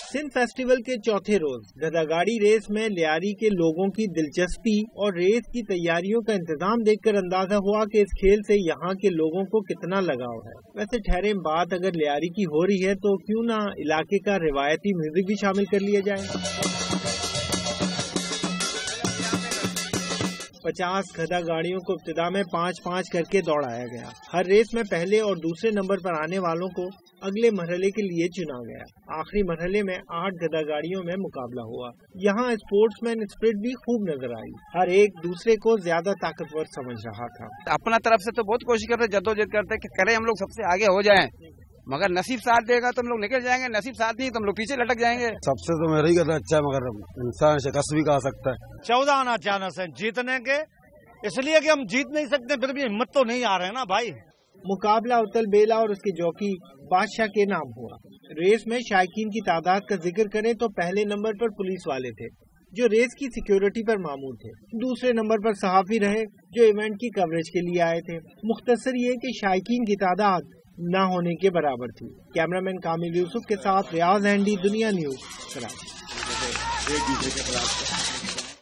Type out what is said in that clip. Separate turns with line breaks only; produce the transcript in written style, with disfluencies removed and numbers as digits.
Sindh festival के चौथे रोज गदागाड़ी race में लियारी के लोगों की दिलचस्पी और रेस की तैयारियों का इंतजाम देखकर अंदाजा हुआ कि इस खेल से यहाँ के लोगों को कितना लगाव है। वैसे ठहरे, बात अगर लियारी की हो रही है तो क्यों ना इलाके का रिवायती म्यूजिक भी शामिल कर लिया जाए। 50 गधा गाड़ियों को इब्तिदा में 5-5 करके दौड़ाया गया। हर रेस में पहले और दूसरे नंबर पर आने वालों को अगले मरहले के लिए चुना गया। आखिरी मरहले में 8 गधा गाड़ियों में मुकाबला हुआ। यहाँ स्पोर्ट्समैन स्पिरिट भी खूब नजर आई। हर एक दूसरे को ज्यादा ताकतवर समझ रहा था।
अपना तरफ से तो बहुत कोशिश करते, जद्दोजहद करते कि करें हम लोग सबसे आगे हो जाएं, मगर नसीब साथ देगा तो हम लोग निकल जाएंगे, नसीब साथ नहीं तो हम लोग पीछे लटक जाएंगे।
सबसे तो मेरा ही कहना अच्छा है, मगर इंसान शिकस्त भी खा सकता है।
14 आना चांस है जीतने के, इसलिए कि हम जीत नहीं सकते, फिर भी हिम्मत तो नहीं आ रहे ना भाई।
मुकाबला उतल बेला और उसके जॉकी बादशाह के नाम हुआ। रेस में शायकीन की तादाद का जिक्र करें तो पहले नंबर पर पुलिस वाले थे जो रेस की सिक्योरिटी पर मामूर थे। दूसरे नंबर पर सहाफी रहे जो इवेंट की कवरेज के लिए आए थे। मुख्तसर ये कि शायकीन की तादाद न होने के बराबर थी। कैमरामैन कामिल यूसुफ के साथ रियाज हैंडी, दुनिया न्यूज, कराची।